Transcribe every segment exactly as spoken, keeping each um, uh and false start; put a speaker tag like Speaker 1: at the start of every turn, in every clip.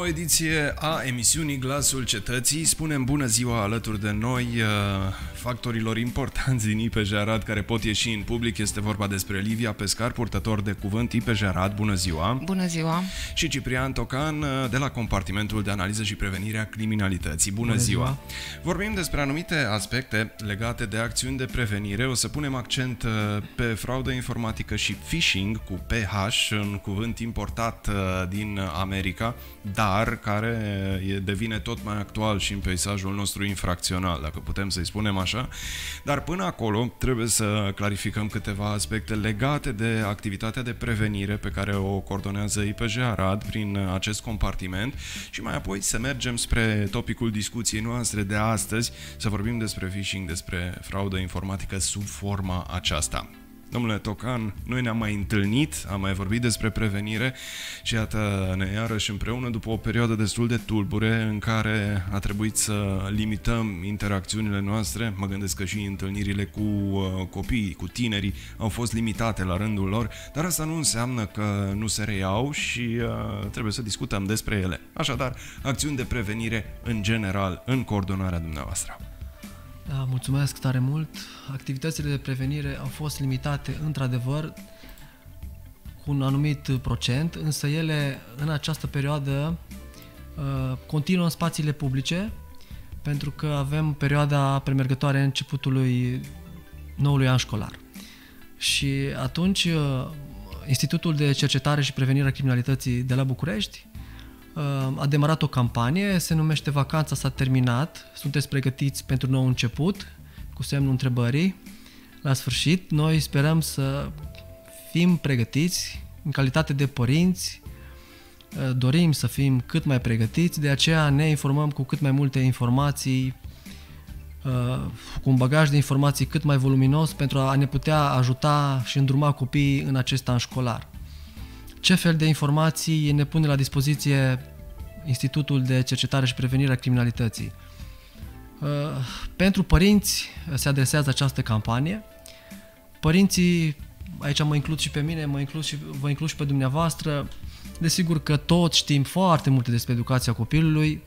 Speaker 1: nouă ediție a emisiunii Glasul Cetății. Spunem bună ziua alături de noi factorilor importanți din I P J Arad care pot ieși în public. Este vorba despre Livia Pescar, purtător de cuvânt I P J Arad. Bună ziua!
Speaker 2: Bună ziua!
Speaker 1: Și Ciprian Tocan de la Compartimentul de Analiză și Prevenire a Criminalității. Bună, bună ziua. ziua! Vorbim despre anumite aspecte legate de acțiuni de prevenire. O să punem accent pe fraudă informatică și phishing cu P H, un cuvânt importat din America, dar care devine tot mai actual și în peisajul nostru infracțional, dacă putem să-i spunem așa. Dar până acolo trebuie să clarificăm câteva aspecte legate de activitatea de prevenire pe care o coordonează I P J Arad prin acest compartiment și mai apoi să mergem spre topicul discuției noastre de astăzi, să vorbim despre phishing, despre fraudă informatică sub forma aceasta. Domnule Tocan, noi ne-am mai întâlnit, am mai vorbit despre prevenire și iată ne iarăși împreună după o perioadă destul de tulbure în care a trebuit să limităm interacțiunile noastre. Mă gândesc că și întâlnirile cu uh, copiii, cu tinerii au fost limitate la rândul lor, dar asta nu înseamnă că nu se reiau și uh, trebuie să discutăm despre ele. Așadar, acțiuni de prevenire în general în coordonarea dumneavoastră.
Speaker 3: Da, mulțumesc tare mult. Activitățile de prevenire au fost limitate, într-adevăr, cu un anumit procent, însă ele, în această perioadă, continuă în spațiile publice, pentru că avem perioada premergătoare începutului noului an școlar. Și atunci, Institutul de Cercetare și Prevenire a Criminalității de la București a demarat o campanie, se numește Vacanța s-a terminat, sunteți pregătiți pentru nou început, cu semnul întrebării. La sfârșit, noi sperăm să fim pregătiți, în calitate de părinți, dorim să fim cât mai pregătiți, de aceea ne informăm cu cât mai multe informații, cu un bagaj de informații cât mai voluminos pentru a ne putea ajuta și îndruma copiii în acest an școlar. Ce fel de informații ne pune la dispoziție Institutul de Cercetare și Prevenire a Criminalității? Pentru părinți se adresează această campanie. Părinții, aici mă includ și pe mine, mă includ și, vă includ și pe dumneavoastră. Desigur că toți știm foarte multe despre educația copilului,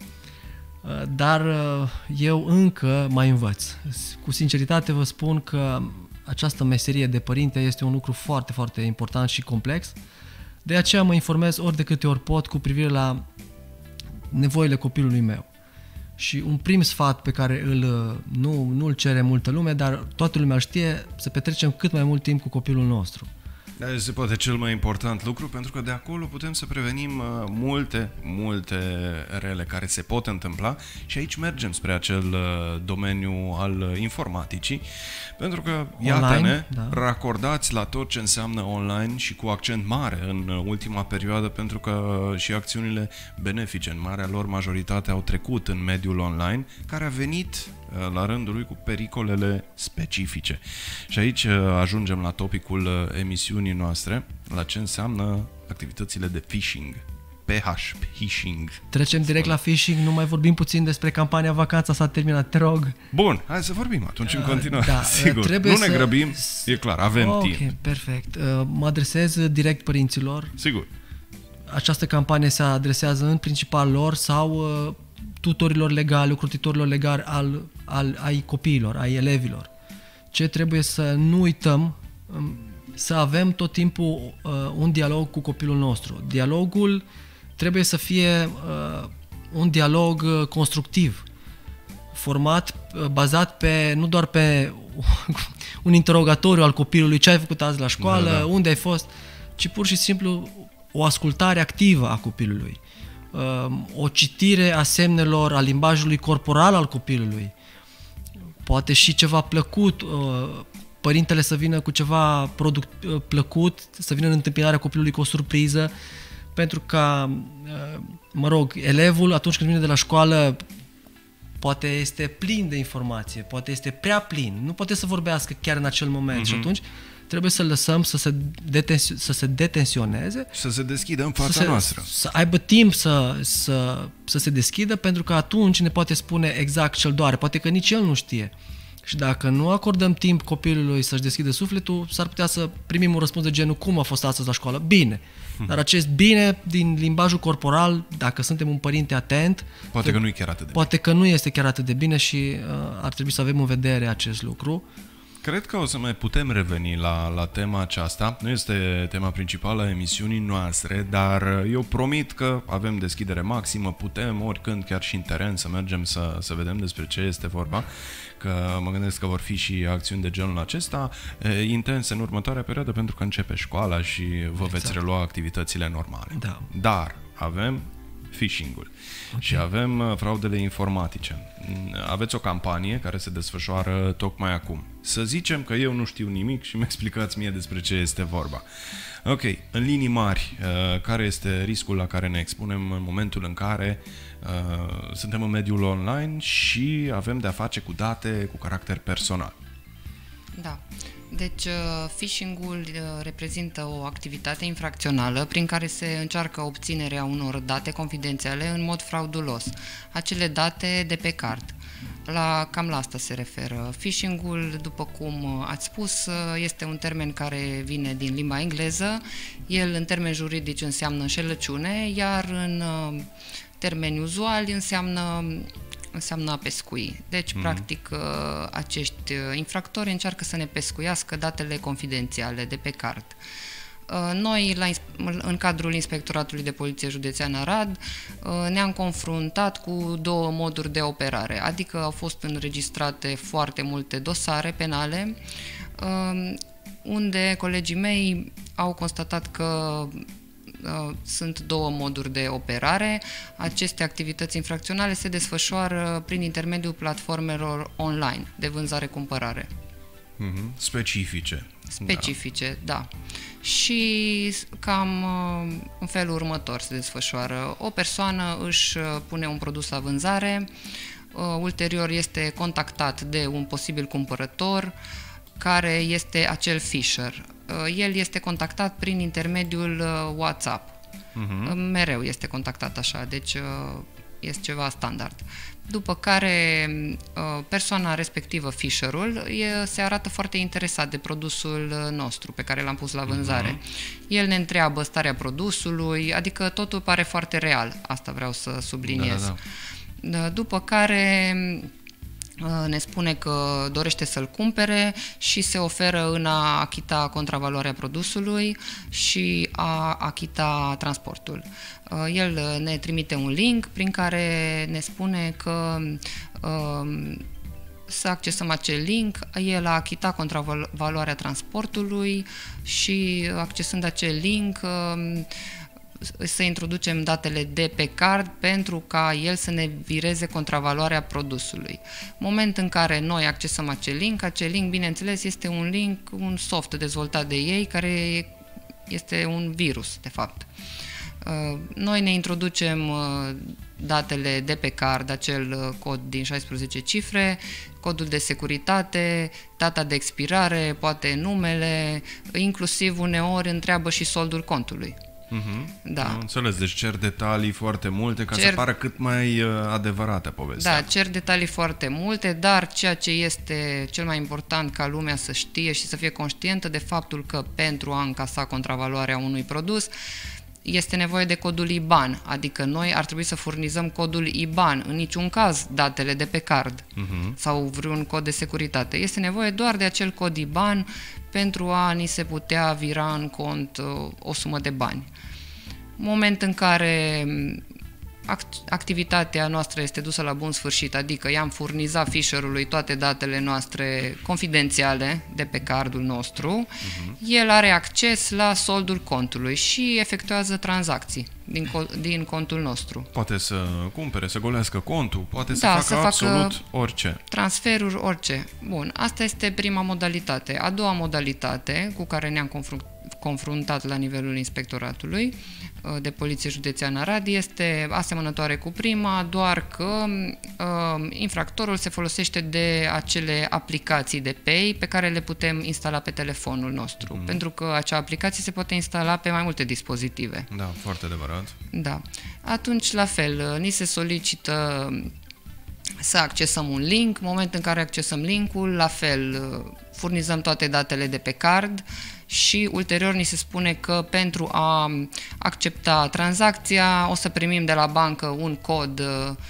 Speaker 3: dar eu încă mai învăț. Cu sinceritate vă spun că această meserie de părinte este un lucru foarte, foarte important și complex. De aceea mă informez ori de câte ori pot cu privire la nevoile copilului meu. Și un prim sfat pe care îl, nu, nu îl cere multă lume, dar toată lumea știe, să petrecem cât mai mult timp cu copilul nostru.
Speaker 1: Dar este poate cel mai important lucru, pentru că de acolo putem să prevenim multe, multe rele care se pot întâmpla și aici mergem spre acel domeniu al informaticii, pentru că, iată-ne, da, racordați la tot ce înseamnă online și cu accent mare în ultima perioadă, pentru că și acțiunile benefice, în marea lor majoritate, au trecut în mediul online, care a venit la rândul lui cu pericolele specifice. Și aici ajungem la topicul emisiunii noastre, la ce înseamnă activitățile de phishing. P H, phishing.
Speaker 3: Trecem direct la phishing, nu mai vorbim puțin despre campania Vacanța s-a terminat, te rog.
Speaker 1: Bun, hai să vorbim atunci în continuare. Da, sigur,
Speaker 3: trebuie
Speaker 1: nu ne
Speaker 3: să...
Speaker 1: grăbim, e clar, avem
Speaker 3: okay,
Speaker 1: timp.
Speaker 3: Ok, perfect. Mă adresez direct părinților.
Speaker 1: Sigur.
Speaker 3: Această campanie se adresează în principal lor sau tutorilor legali, ocrotitorilor legali al, al, ai copiilor, ai elevilor. Ce trebuie să nu uităm, să avem tot timpul uh, un dialog cu copilul nostru. Dialogul trebuie să fie uh, un dialog uh, constructiv, format, uh, bazat pe, nu doar pe un interogatoriu al copilului, ce ai făcut azi la școală, da, da. Unde ai fost, ci pur și simplu o ascultare activă a copilului. O citire a semnelor, a limbajului corporal al copilului. Poate și ceva plăcut, părintele să vină cu ceva product, plăcut, să vină în întâmpinarea copilului cu o surpriză, pentru că, mă rog, elevul atunci când vine de la școală poate este plin de informație, poate este prea plin, nu poate să vorbească chiar în acel moment, mm-hmm. Și atunci trebuie să lăsăm să se, detensio- să se detensioneze.
Speaker 1: Să se deschidă în fața
Speaker 3: să se,
Speaker 1: noastră.
Speaker 3: Să aibă timp să, să, să se deschidă, pentru că atunci ne poate spune exact ce-l doare. Poate că nici el nu știe. Și dacă nu acordăm timp copilului să-și deschidă sufletul, s-ar putea să primim un răspuns de genul cum a fost astăzi la școală? Bine. Dar acest bine din limbajul corporal, dacă suntem un părinte atent,
Speaker 1: poate că nu e chiar atât de
Speaker 3: poate bine. că nu este chiar atât de bine și uh, ar trebui să avem în vedere acest lucru.
Speaker 1: Cred că o să mai putem reveni la, la tema aceasta. Nu este tema principală a emisiunii noastre, dar eu promit că avem deschidere maximă, putem oricând, chiar și în teren, să mergem să, să vedem despre ce este vorba, că mă gândesc că vor fi și acțiuni de genul acesta intense în următoarea perioadă, pentru că începe școala și vă exact. veți relua activitățile normale.
Speaker 3: Da.
Speaker 1: Dar avem phishing-ul. Okay. Și avem fraudele informatice. Aveți o campanie care se desfășoară tocmai acum. Să zicem că eu nu știu nimic și mi explicați mie despre ce este vorba. Ok, în linii mari, care este riscul la care ne expunem în momentul în care uh, suntem în mediul online și avem de-a face cu date cu caracter personal?
Speaker 2: Da. Deci, phishing-ul reprezintă o activitate infracțională prin care se încearcă obținerea unor date confidențiale în mod fraudulos. Acele date de pe card. La, cam la asta se referă. Phishing-ul, după cum ați spus, este un termen care vine din limba engleză. El, în termeni juridici, înseamnă înșelăciune, iar în termeni uzuali înseamnă înseamnă a pescui. Deci, mm-hmm. practic, acești infractori încearcă să ne pescuiască datele confidențiale de pe card. Noi, la, în cadrul Inspectoratului de Poliție Județean Arad, ne-am confruntat cu două moduri de operare, adică au fost înregistrate foarte multe dosare penale, unde colegii mei au constatat că sunt două moduri de operare. Aceste activități infracționale se desfășoară prin intermediul platformelor online de vânzare-cumpărare.
Speaker 1: Mm-hmm. Specifice.
Speaker 2: Specifice, da. da. Și cam în felul următor se desfășoară. O persoană își pune un produs la vânzare, ulterior este contactat de un posibil cumpărător, care este acel fisher. El este contactat prin intermediul WhatsApp. Uh-huh. Mereu este contactat așa, deci este ceva standard. După care persoana respectivă, fisherul, se arată foarte interesat de produsul nostru pe care l-am pus la vânzare. Uh-huh. El ne întreabă starea produsului, adică totul pare foarte real. Asta vreau să subliniez. Da, da, da. După care ne spune că dorește să-l cumpere și se oferă în a achita contravaloarea produsului și a achita transportul. El ne trimite un link prin care ne spune că să accesăm acel link, el a achitat contravaloarea transportului și accesând acel link să introducem datele de pe card pentru ca el să ne vireze contravaloarea produsului. Moment în care noi accesăm acel link, acel link, bineînțeles, este un link, un soft dezvoltat de ei, care este un virus, de fapt. Noi ne introducem datele de pe card, acel cod din șaisprezece cifre, codul de securitate, data de expirare, poate numele, inclusiv uneori întreabă și soldul contului.
Speaker 1: Uh-huh.
Speaker 2: Da.
Speaker 1: Am înțeles, deci cer detalii foarte multe ca cer... să pară cât mai uh, adevărată povestea.
Speaker 2: Da, cer detalii foarte multe, dar ceea ce este cel mai important ca lumea să știe și să fie conștientă de faptul că pentru a încasa contravaloarea unui produs este nevoie de codul I B A N, adică noi ar trebui să furnizăm codul I B A N, în niciun caz datele de pe card uh-huh. sau vreun cod de securitate. Este nevoie doar de acel cod I B A N pentru a ni se putea vira în cont o sumă de bani. Moment în care activitatea noastră este dusă la bun sfârșit, adică i-am furnizat fisherului toate datele noastre confidențiale de pe cardul nostru, uh-huh. el are acces la soldul contului și efectuează tranzacții din, din contul nostru.
Speaker 1: Poate să cumpere, să golească contul, poate să
Speaker 2: da,
Speaker 1: facă
Speaker 2: să
Speaker 1: absolut
Speaker 2: facă
Speaker 1: orice.
Speaker 2: Transferuri, orice. Bun, asta este prima modalitate. A doua modalitate cu care ne-am confruntat confruntat la nivelul Inspectoratului de Poliție Județean Arad este asemănătoare cu prima, doar că uh, infractorul se folosește de acele aplicații de Pay pe care le putem instala pe telefonul nostru, mm. pentru că acea aplicație se poate instala pe mai multe dispozitive.
Speaker 1: Da, foarte adevărat.
Speaker 2: Da. Atunci, la fel, ni se solicită să accesăm un link. În momentul în care accesăm linkul, la fel, furnizăm toate datele de pe card și ulterior ni se spune că pentru a accepta tranzacția o să primim de la bancă un cod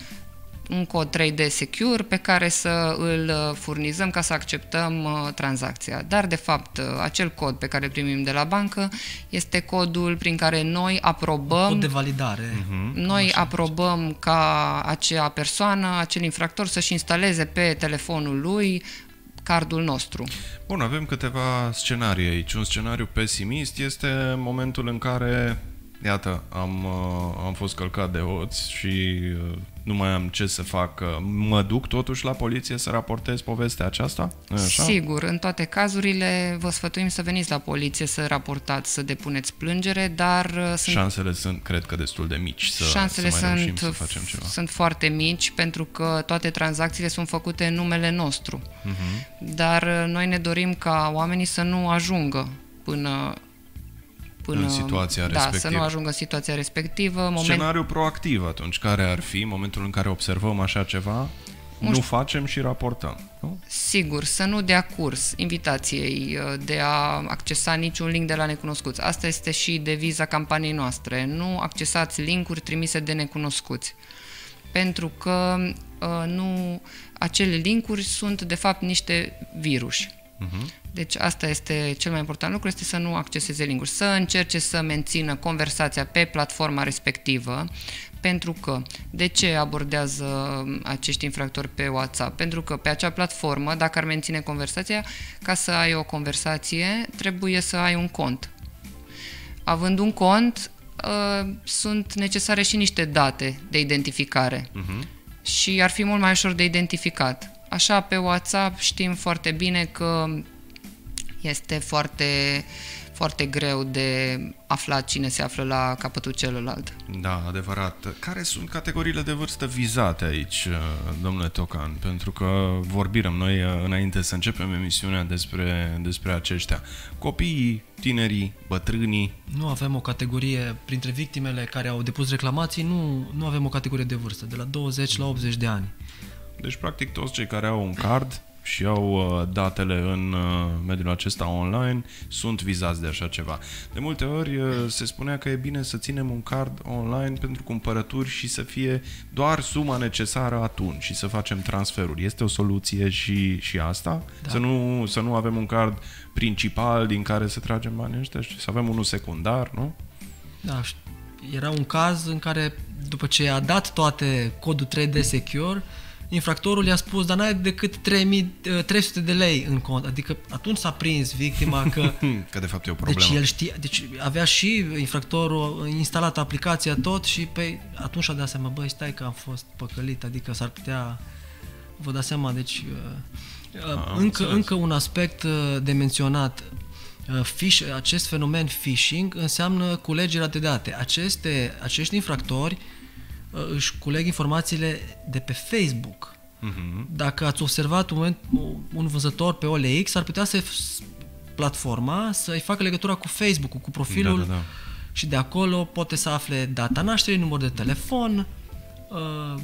Speaker 2: un cod trei D Secure pe care să îl furnizăm ca să acceptăm uh, tranzacția. Dar, de fapt, uh, acel cod pe care îl primim de la bancă este codul prin care noi aprobăm...
Speaker 3: Cod de validare.
Speaker 2: Uh-huh. Noi aprobăm ca acea persoană, acel infractor, să-și instaleze pe telefonul lui cardul nostru.
Speaker 1: Bun, avem câteva scenarii aici. Un scenariu pesimist este momentul în care, iată, am, uh, am fost călcat de hoț și uh, nu mai am ce să fac. Mă duc totuși la poliție să raportez povestea aceasta? Așa?
Speaker 2: Sigur, în toate cazurile vă sfătuim să veniți la poliție, să raportați, să depuneți plângere, dar... Sunt...
Speaker 1: Șansele sunt, cred că, destul de mici să,
Speaker 2: Șansele
Speaker 1: să mai reușim
Speaker 2: sunt,
Speaker 1: să facem ceva.
Speaker 2: sunt foarte mici, pentru că toate tranzacțiile sunt făcute în numele nostru. Uh-huh. Dar noi ne dorim ca oamenii să nu ajungă până... Până,
Speaker 1: în situația
Speaker 2: da,
Speaker 1: respectivă.
Speaker 2: să nu ajungă în situația respectivă. Moment...
Speaker 1: Scenariu proactiv atunci, care ar fi momentul în care observăm așa ceva, nu știu. facem și raportăm, nu?
Speaker 2: Sigur, să nu dea curs invitației de a accesa niciun link de la necunoscuți. Asta este și deviza campaniei noastre. Nu accesați linkuri trimise de necunoscuți. Pentru că uh, nu, acele linkuri sunt de fapt niște viruși. Uh-huh. Deci asta este cel mai important lucru, este să nu acceseze linkuri, să încerce să mențină conversația pe platforma respectivă, pentru că de ce abordează acești infractori pe WhatsApp? Pentru că pe acea platformă, dacă ar menține conversația, ca să ai o conversație, trebuie să ai un cont. Având un cont, uh, sunt necesare și niște date de identificare. Uh-huh. Și ar fi mult mai ușor de identificat. Așa, pe WhatsApp știm foarte bine că este foarte, foarte greu de aflat cine se află la capătul celălalt.
Speaker 1: Da, adevărat. Care sunt categoriile de vârstă vizate aici, domnule Tocan? Pentru că vorbim noi înainte să începem emisiunea despre, despre aceștia. Copiii, tinerii, bătrânii?
Speaker 3: Nu avem o categorie, printre victimele care au depus reclamații, nu, nu avem o categorie de vârstă, de la douăzeci la optzeci de ani.
Speaker 1: Deci, practic, toți cei care au un card și au datele în mediul acesta online sunt vizați de așa ceva. De multe ori se spunea că e bine să ținem un card online pentru cumpărături și să fie doar suma necesară atunci și să facem transferuri. Este o soluție și, și asta? Da. Să nu, să nu avem un card principal din care să tragem banii ăștia, să avem unul secundar, nu?
Speaker 3: Da, era un caz în care după ce a dat toate codul trei D Secure, infractorul i-a spus, dar n-ai decât trei mii trei sute de lei în cont. Adică atunci s-a prins victima că...
Speaker 1: că de fapt e o problemă.
Speaker 3: Deci el știa, deci avea și infractorul instalat aplicația tot și pe atunci a dat seama, băi, stai că am fost păcălit, adică s-ar putea... Vă dați seama, deci... A, încă, încă un aspect de menționat. Fish, acest fenomen phishing înseamnă culegerea de date. Aceste, acești infractori își culeg informațiile de pe Facebook. Uh-huh. Dacă ați observat un, moment, un vânzător pe O L X, ar putea să platforma să-i facă legătura cu Facebook-ul, cu profilul, da, da, da. Și de acolo poate să afle data nașterii, număr de telefon, uh,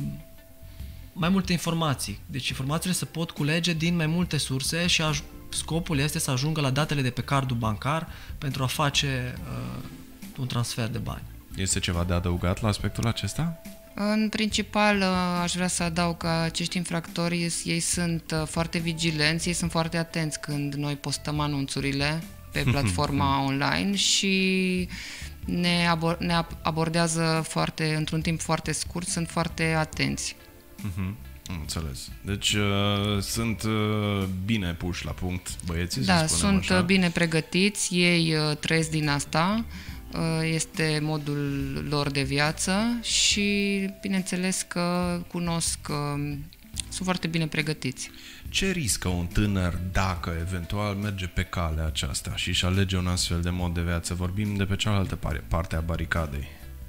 Speaker 3: mai multe informații. Deci informațiile se pot culege din mai multe surse și aj- scopul este să ajungă la datele de pe cardul bancar pentru a face uh, un transfer de bani.
Speaker 1: Este ceva de adăugat la aspectul acesta?
Speaker 2: În principal, aș vrea să adaug că acești infractori, ei sunt foarte vigilenți, ei sunt foarte atenți când noi postăm anunțurile pe platforma online și ne, abor- ne abordează foarte, într-un timp foarte scurt, sunt foarte atenți.
Speaker 1: Uh-huh. Înțeles. Deci uh, sunt uh, bine puși la punct băieții,
Speaker 2: da,
Speaker 1: să spunem
Speaker 2: sunt
Speaker 1: așa.
Speaker 2: Bine pregătiți, ei uh, trăiesc din asta, este modul lor de viață și bineînțeles că cunosc că sunt foarte bine pregătiți.
Speaker 1: Ce riscă un tânăr dacă eventual merge pe calea aceasta și își alege un astfel de mod de viață? Vorbim de pe cealaltă parte a baricadei.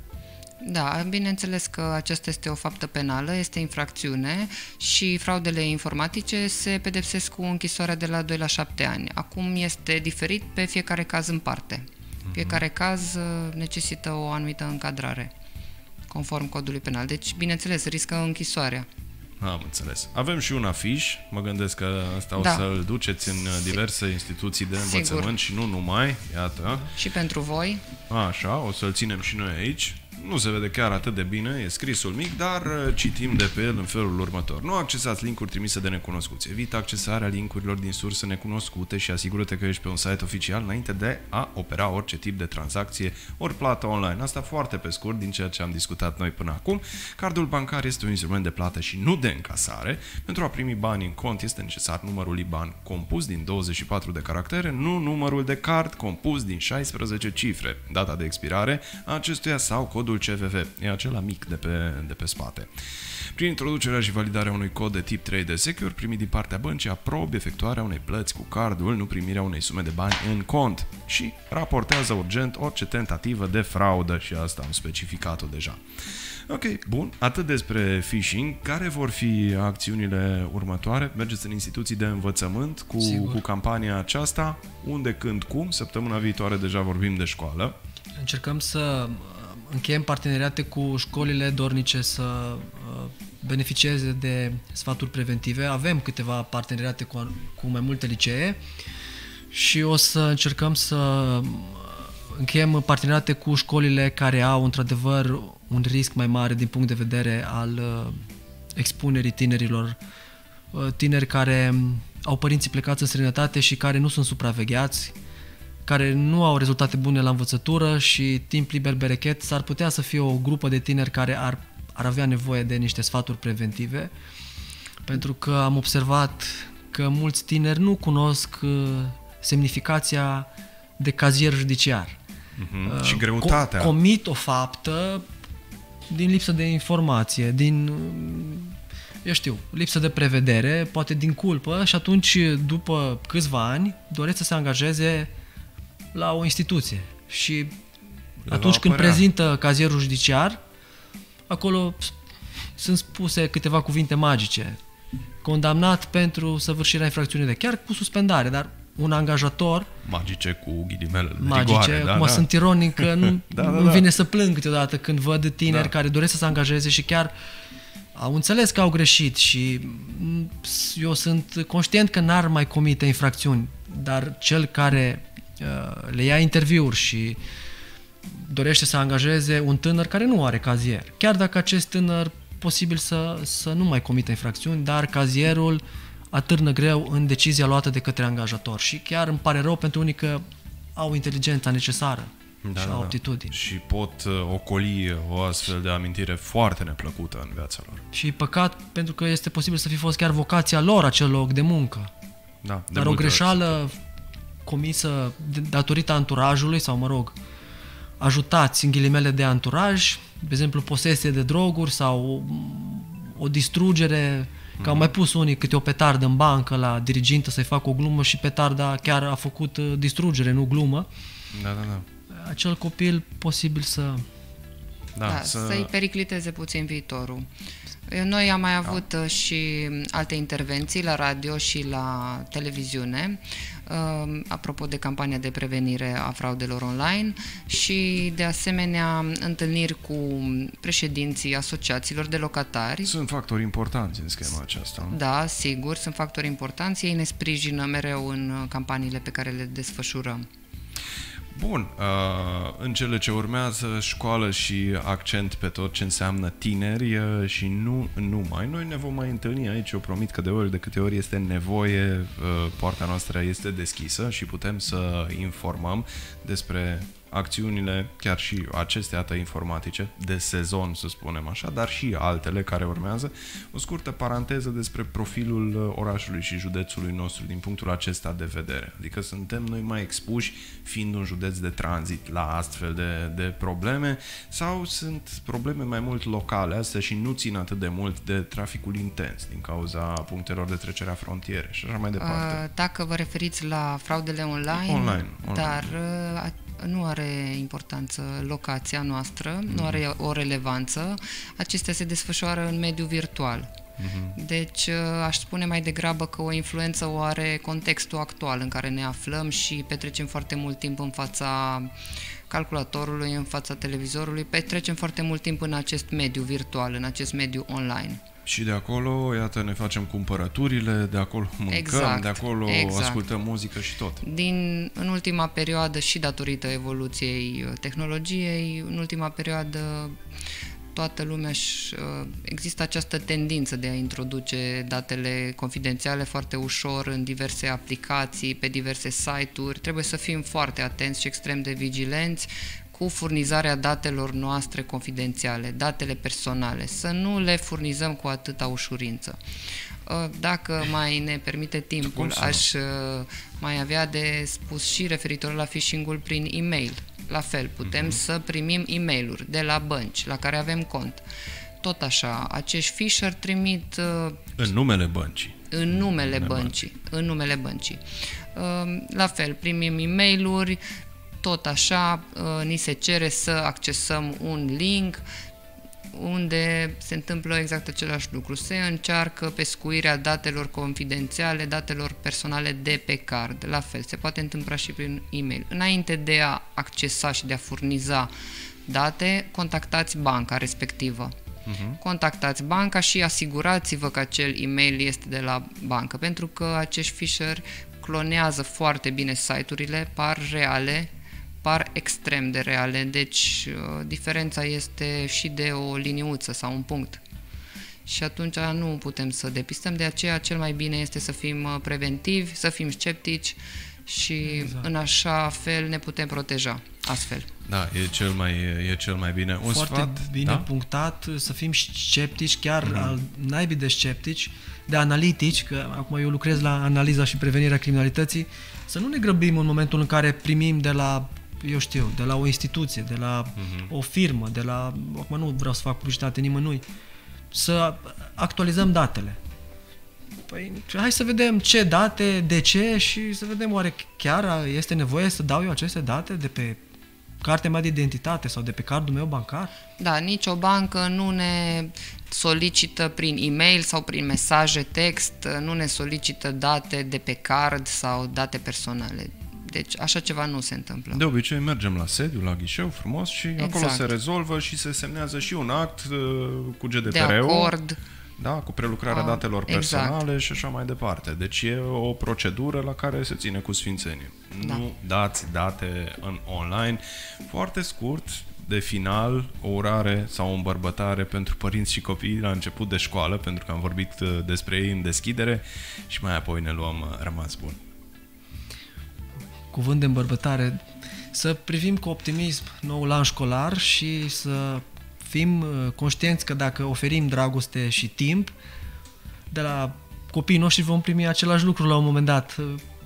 Speaker 2: Da, bineînțeles că aceasta este o faptă penală, este infracțiune și fraudele informatice se pedepsesc cu închisoarea de la doi la șapte ani. Acum este diferit pe fiecare caz în parte. Fiecare caz necesită o anumită încadrare, conform codului penal. Deci, bineînțeles, riscă închisoarea.
Speaker 1: Am înțeles. Avem și un afiș, mă gândesc că asta
Speaker 2: Da.
Speaker 1: o să-l duceți în diverse instituții de învățământ
Speaker 2: Sigur.
Speaker 1: și nu numai, iată.
Speaker 2: Și pentru voi.
Speaker 1: Așa, o să-l ținem și noi aici. Nu se vede chiar atât de bine, e scrisul mic, dar uh, citim de pe el în felul următor. Nu accesați linkuri trimise de necunoscuți. Evită accesarea linkurilor din surse necunoscute și asigură-te că ești pe un site oficial înainte de a opera orice tip de tranzacție ori plată online. Asta foarte pe scurt din ceea ce am discutat noi până acum. Cardul bancar este un instrument de plată și nu de încasare. Pentru a primi bani în cont este necesar numărul I B A N compus din douăzeci și patru de caractere, nu numărul de card compus din șaisprezece cifre. Data de expirare a acestuia sau codul C V V. E acela mic de pe, de pe spate. Prin introducerea și validarea unui cod de tip trei D Secure primit din partea băncii, aprobi efectuarea unei plăți cu cardul, nu primirea unei sume de bani în cont și raportează urgent orice tentativă de fraudă și asta am specificat-o deja. Ok, bun. Atât despre phishing. Care vor fi acțiunile următoare? Mergeți în instituții de învățământ cu, cu campania aceasta? Unde, când, cum? Săptămâna viitoare deja vorbim de școală.
Speaker 3: Încercăm să încheiem parteneriate cu școlile dornice să uh, beneficieze de sfaturi preventive. Avem câteva parteneriate cu, cu mai multe licee și o să încercăm să încheiem parteneriate cu școlile care au într-adevăr un risc mai mare din punct de vedere al uh, expunerii tinerilor, uh, tineri care au părinții plecați în străinătate și care nu sunt supravegheați, care nu au rezultate bune la învățătură și timp liber berechet, s-ar putea să fie o grupă de tineri care ar, ar avea nevoie de niște sfaturi preventive, pentru că am observat că mulți tineri nu cunosc uh, semnificația de cazier judiciar.
Speaker 1: Uh-huh. Uh, și greutatea.
Speaker 3: Comit o faptă din lipsă de informație, din, eu știu, lipsă de prevedere, poate din culpă și atunci, după câțiva ani, doresc să se angajeze la o instituție și
Speaker 1: Le
Speaker 3: atunci când
Speaker 1: apărea.
Speaker 3: prezintă cazierul judiciar, acolo sunt spuse câteva cuvinte magice. Condamnat pentru săvârșirea infracțiunii de chiar cu suspendare, dar un angajator
Speaker 1: Magice cu ghilimele de
Speaker 3: magice,
Speaker 1: rigoare, da,
Speaker 3: acum
Speaker 1: da.
Speaker 3: sunt ironic că nu,
Speaker 1: Da, da,
Speaker 3: îmi
Speaker 1: da.
Speaker 3: vine să plâng câteodată când văd tineri
Speaker 1: Da.
Speaker 3: care doresc să se angajeze și chiar au înțeles că au greșit și mm, eu sunt conștient că n-ar mai comite infracțiuni, dar cel care uh, le ia interviuri și dorește să angajeze un tânăr care nu are cazier, chiar dacă acest tânăr posibil să, să nu mai comite infracțiuni, dar cazierul atârnă greu în decizia luată de către angajator și chiar îmi pare rău pentru unii că au inteligența necesară
Speaker 1: Da,
Speaker 3: și
Speaker 1: da,
Speaker 3: au
Speaker 1: da.
Speaker 3: aptitudini.
Speaker 1: Și pot uh, ocoli o astfel de amintire foarte neplăcută în viața lor.
Speaker 3: Și păcat pentru că este posibil să fi fost chiar vocația lor acel loc de muncă.
Speaker 1: Da, de
Speaker 3: Dar o
Speaker 1: multe ori.
Speaker 3: greșeală comisă de- datorită anturajului sau, mă rog, ajutați în ghilimele de anturaj, de exemplu posesie de droguri sau o distrugere, că au mai pus unii câte o petardă în bancă la dirigintă să-i facă o glumă și petarda chiar a făcut uh, distrugere, nu glumă.
Speaker 1: Da, da, da.
Speaker 3: Acel copil posibil să...
Speaker 1: Da,
Speaker 2: Da,
Speaker 1: să...
Speaker 2: să-i pericliteze puțin viitorul. Noi am mai avut da. și alte intervenții la radio și la televiziune, uh, apropo de campania de prevenire a fraudelor online și, de asemenea, întâlniri cu președinții asociațiilor de locatari.
Speaker 1: Sunt factori importanți în schema aceasta.
Speaker 2: Da, sigur, sunt factori importanți. Ei ne sprijină mereu în campaniile pe care le desfășurăm.
Speaker 1: Bun, uh, în cele ce urmează, școală și accent pe tot ce înseamnă tineri uh, și nu numai. Noi ne vom mai întâlni aici, eu promit că de ori de câte ori este nevoie, uh, poarta noastră este deschisă și putem să informăm despre acțiunile, chiar și acestea atât informatice, de sezon, să spunem așa, dar și altele care urmează. O scurtă paranteză despre profilul orașului și județului nostru din punctul acesta de vedere. Adică suntem noi mai expuși, fiind un județ de tranzit, la astfel de, de probleme, sau sunt probleme mai mult locale, astea și nu țin atât de mult de traficul intens din cauza punctelor de trecere a frontiere și așa mai departe.
Speaker 2: Dacă vă referiți la fraudele online,
Speaker 1: Online, online.
Speaker 2: dar nu are importanță locația noastră, mm-hmm. nu are o relevanță. Acestea se desfășoară în mediul virtual. Mm-hmm. Deci aș spune mai degrabă că o influență o are contextul actual în care ne aflăm și petrecem foarte mult timp în fața calculatorului, în fața televizorului, petrecem foarte mult timp în acest mediu virtual, în acest mediu online.
Speaker 1: Și de acolo, iată, ne facem cumpărăturile, de acolo mâncăm,
Speaker 2: exact,
Speaker 1: de acolo
Speaker 2: exact.
Speaker 1: ascultăm muzică și tot.
Speaker 2: Din, în ultima perioadă și datorită evoluției tehnologiei, în ultima perioadă toată lumea și, există această tendință de a introduce datele confidențiale foarte ușor în diverse aplicații, pe diverse site-uri. Trebuie să fim foarte atenți și extrem de vigilenți cu furnizarea datelor noastre confidențiale, datele personale, să nu le furnizăm cu atâta ușurință. Dacă mai ne permite timpul, aș mai avea de spus și referitor la phishing-ul prin e-mail. La fel, putem uh-huh. să primim e-mail-uri de la bănci la care avem cont. Tot așa, acești fisher trimit...
Speaker 1: În numele băncii.
Speaker 2: În numele băncii. În numele băncii. La fel, primim e-mail-uri, tot așa, ni se cere să accesăm un link unde se întâmplă exact același lucru. Se încearcă pescuirea datelor confidențiale, datelor personale de pe card. La fel, se poate întâmpla și prin e-mail. Înainte de a accesa și de a furniza date, contactați banca respectivă. Uh-huh. Contactați banca și asigurați-vă că acel e-mail este de la bancă, pentru că acești fisher clonează foarte bine site-urile, par reale, par extrem de reale, deci diferența este și de o liniuță sau un punct. Și atunci nu putem să depistăm, de aceea cel mai bine este să fim preventivi, să fim sceptici și exact. În așa fel ne putem proteja, astfel.
Speaker 1: Da, e cel mai, e cel mai bine. Un
Speaker 3: Foarte
Speaker 1: sfat,
Speaker 3: bine
Speaker 1: da?
Speaker 3: punctat, să fim sceptici, chiar
Speaker 1: Mm-hmm.
Speaker 3: al naibii de sceptici, de analitici, că acum eu lucrez la analiza și prevenirea criminalității, să nu ne grăbim în momentul în care primim de la eu știu, de la o instituție, de la uh-huh. o firmă, de la, acum nu vreau să fac publicitate nimănui, să actualizăm datele. Păi, hai să vedem ce date, de ce și să vedem oare chiar este nevoie să dau eu aceste date de pe cartea mea de identitate sau de pe cardul meu bancar?
Speaker 2: Da, nicio bancă nu ne solicită prin e-mail sau prin mesaje text, nu ne solicită date de pe card sau date personale. Deci așa ceva nu se întâmplă.
Speaker 1: De obicei mergem la sediu, la ghișeu, frumos și exact. Acolo se rezolvă și se semnează și un act uh, cu G D P R-ul.
Speaker 2: De acord.
Speaker 1: Da, cu prelucrarea ah, datelor personale exact. Și așa mai departe. Deci e o procedură la care se ține cu sfințenie. Da. Nu dați date în online. Foarte scurt, de final, o urare sau o îmbărbătare pentru părinți și copii la început de școală, pentru că am vorbit despre ei în deschidere și mai apoi ne luăm rămas bun.
Speaker 3: Cuvânt de îmbărbătare, să privim cu optimism noul an școlar și să fim conștienți că dacă oferim dragoste și timp, de la copiii noștri vom primi același lucru la un moment dat.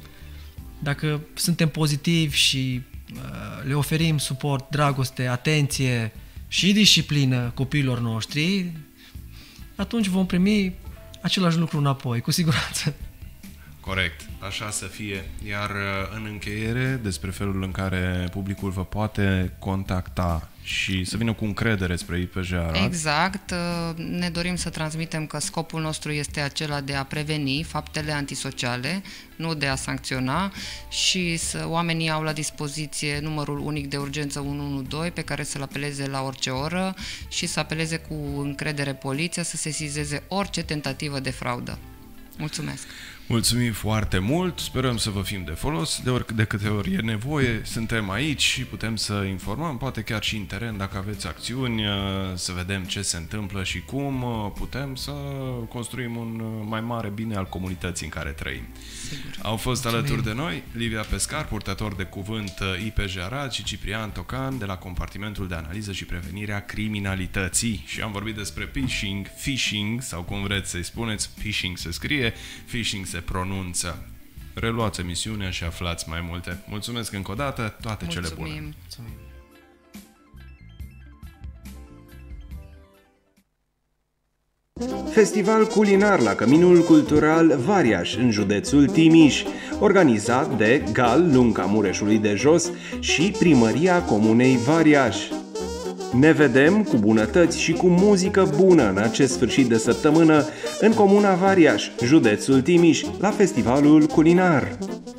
Speaker 3: Dacă suntem pozitivi și le oferim suport, dragoste, atenție și disciplină copiilor noștri, atunci vom primi același lucru înapoi, cu siguranță.
Speaker 1: Corect, așa să fie. Iar în încheiere, despre felul în care publicul vă poate contacta și să vină cu încredere spre I P J Arad.
Speaker 2: Exact. Ne dorim să transmitem că scopul nostru este acela de a preveni faptele antisociale, nu de a sancționa, și să oamenii au la dispoziție numărul unic de urgență unu unu doi pe care să-l apeleze la orice oră și să apeleze cu încredere poliția să sesizeze orice tentativă de fraudă. Mulțumesc!
Speaker 1: Mulțumim foarte mult, sperăm să vă fim de folos, de, ori, de câte ori e nevoie, suntem aici și putem să informăm, poate chiar și în teren dacă aveți acțiuni, să vedem ce se întâmplă și cum putem să construim un mai mare bine al comunității în care trăim. Sigur. Au fost Mulțumim. Alături de noi Livia Pescar, purtător de cuvânt I P J Arad, și Ciprian Tocan de la Compartimentul de Analiză și Prevenire a Criminalității. Și am vorbit despre phishing, phishing sau cum vreți să-i spuneți, phishing se scrie, phishing se pronunță. Reluați emisiunea și aflați mai multe. Mulțumesc încă o dată, toate
Speaker 2: Mulțumim.
Speaker 1: cele bune.
Speaker 3: Mulțumim.
Speaker 4: Festival culinar la Căminul Cultural Variaș, în județul Timiș, organizat de Gal Lunca Mureșului de Jos și Primăria Comunei Variaș. Ne vedem cu bunătăți și cu muzică bună în acest sfârșit de săptămână în Comuna Variaș, județul Timiș, la Festivalul Culinar.